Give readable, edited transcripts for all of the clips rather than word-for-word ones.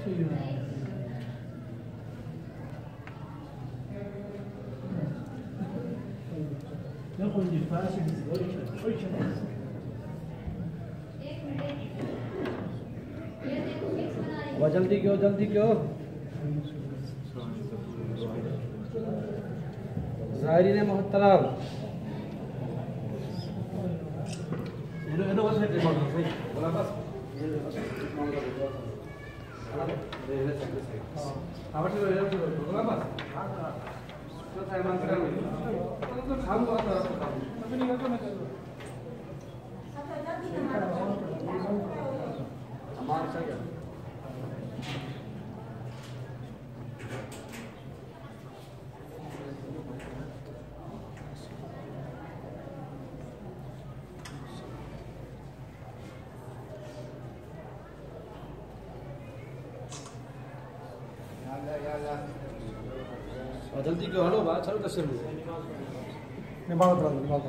जल्दी क्यों ज़ाहिरीन मोहतरम जल्दी क्यों हलो बात चलो तस्वीर में बात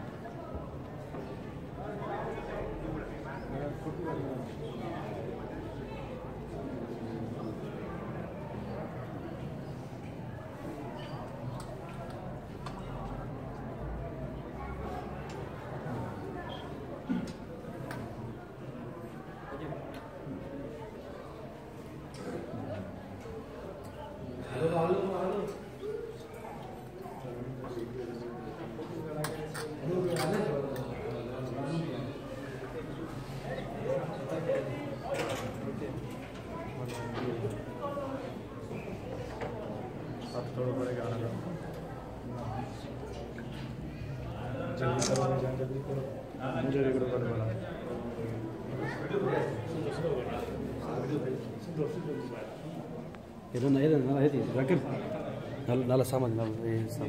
जल्दी करो मुझे रिकॉर्ड करने वाला ये ना है रखिए नाला सामान नाला ये सब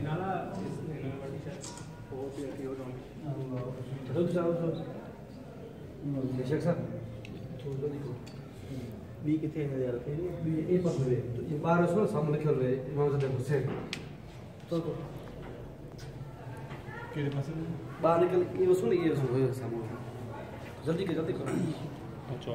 बेशक सर बी कितने हैं यार ये पर हुए ये 1200 सामने खेल रहे इमाम ज़ादा हुसैन तो बाहर निकल ये सुन हो सामने जल्दी करो अच्छा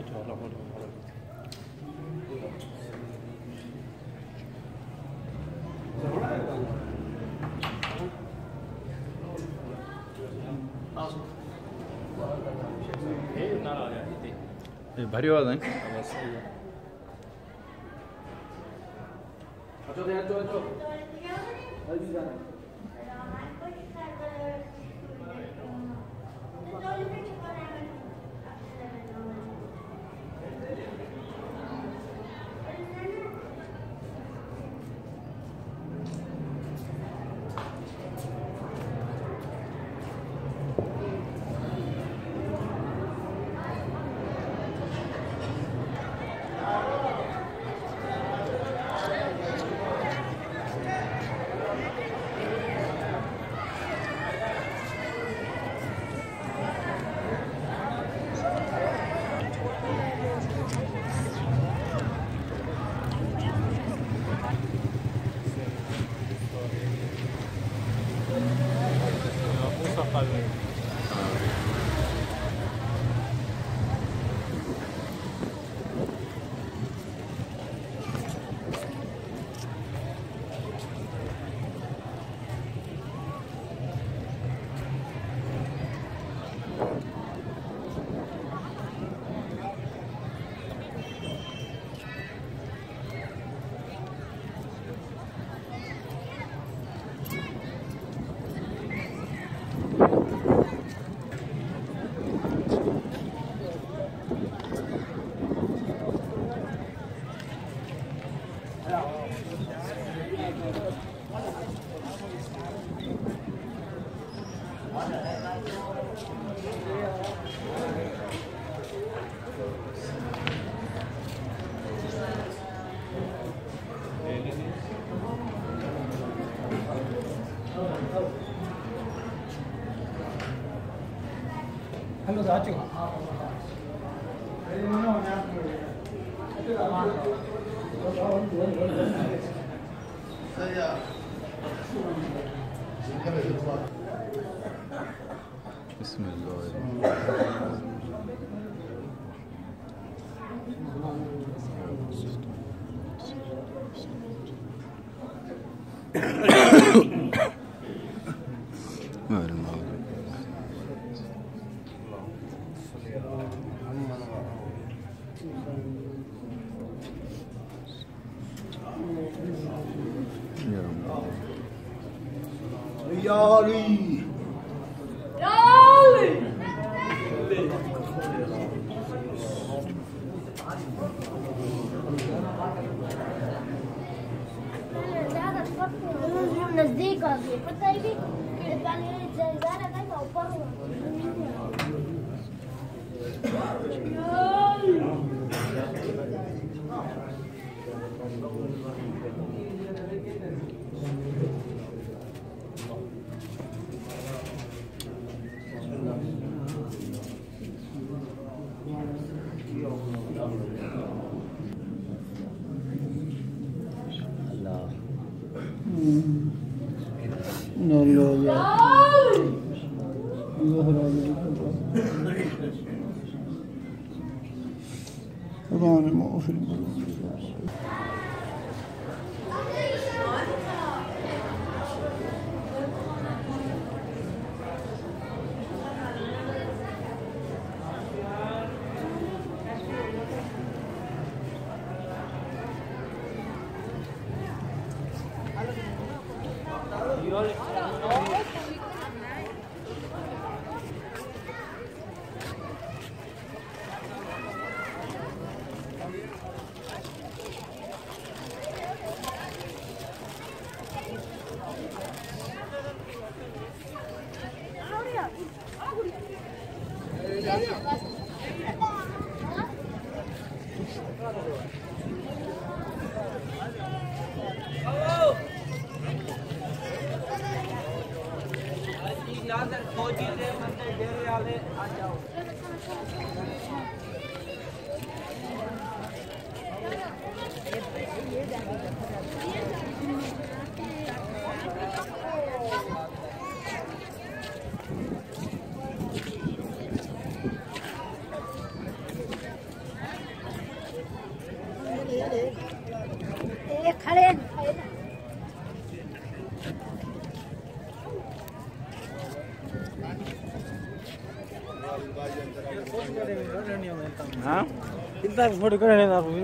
भारी आवाज है हेलो राजू बिस्मिल्लाह याली नजदीक आ गए पता है कि पहले जा रहा था मैं ऊपर No, no, yeah. طبعا ما في खड़े हाँ कितना फोटो करे ना आप